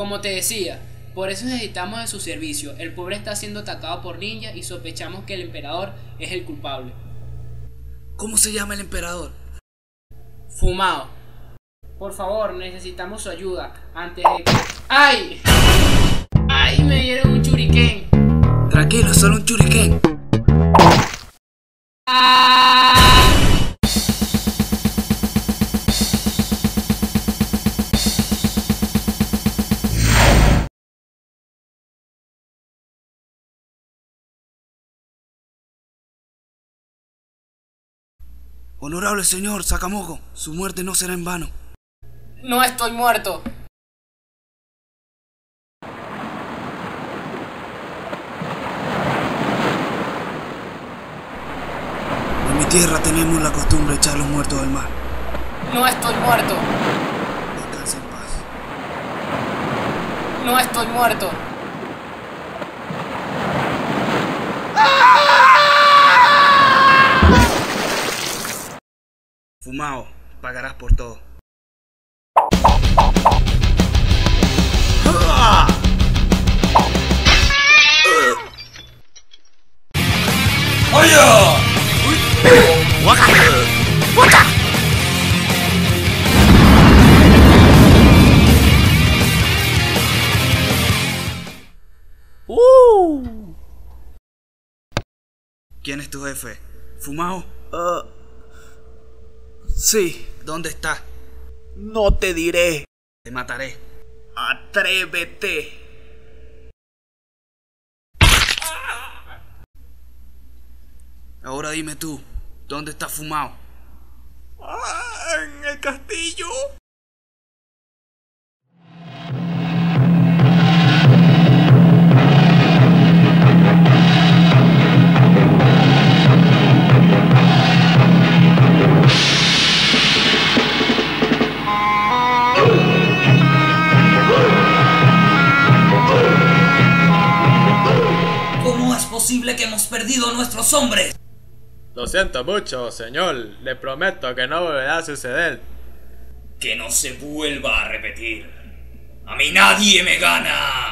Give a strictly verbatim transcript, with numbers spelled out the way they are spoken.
Como te decía, por eso necesitamos de su servicio. El pobre está siendo atacado por ninjas y sospechamos que el emperador es el culpable. ¿Cómo se llama el emperador? Fumao. Por favor, necesitamos su ayuda antes de que... ¡Ay! ¡Ay! Me dieron un churiquén. Tranquilo, solo un churiquén. ¡Ah! Honorable señor Sakamoto, su muerte no será en vano. No estoy muerto. En mi tierra tenemos la costumbre de echar los muertos al mar. No estoy muerto. Descansa en paz. No estoy muerto. Fumao, pagarás por todo. ¿Quién es tu jefe? ¿Fumao? Uh, sí. ¿Dónde está? No te diré. Te mataré. Atrévete. Ahora dime tú, ¿dónde está Fumao? Ah, en el castillo. ¿Cómo es posible que hemos perdido a nuestros hombres? Lo siento mucho, señor. Le prometo que no volverá a suceder. Que no se vuelva a repetir. A mí nadie me gana.